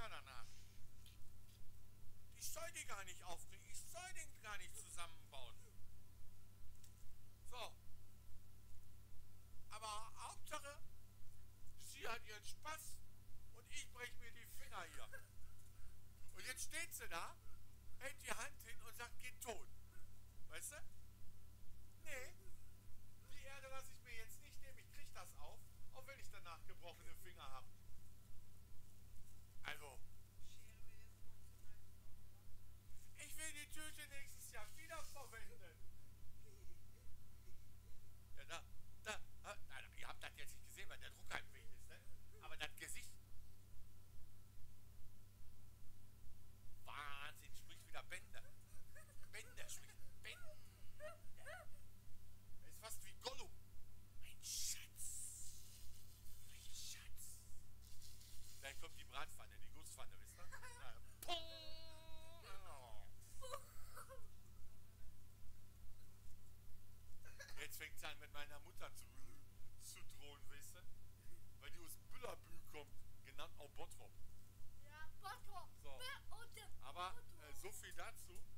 Finger danach. Ich soll die gar nicht aufkriegen. Ich soll den gar nicht zusammenbauen. So. Aber Hauptsache, sie hat ihren Spaß und ich breche mir die Finger hier. Und jetzt steht sie da, hält die Hand hin und sagt, geht tot. Weißt du? Nee. Die Erde lasse ich mir jetzt nicht nehmen. Ich krieg das auf, auch wenn ich danach gebrochene Finger habe. Also. Ich will die Tüte nächstes Jahr wieder verwenden. Ja, ihr habt das jetzt nicht gesehen, weil der Drucker im Weg ist, ne? Aber das Gesicht. Wahnsinn, spricht wieder Bände. Bände, spricht Bände. Er ist fast wie Gollum. Mein Schatz. Mein Schatz. Gleich kommt die Bratpfanne, die Gusspfanne, wisst ihr? Na, jetzt fängt es an, mit meiner Mutter zu drohen, weißt du? Weil die aus Büllerbühl kommt, genannt auch Bottrop. Ja, Bottrop. So. Aber so viel dazu.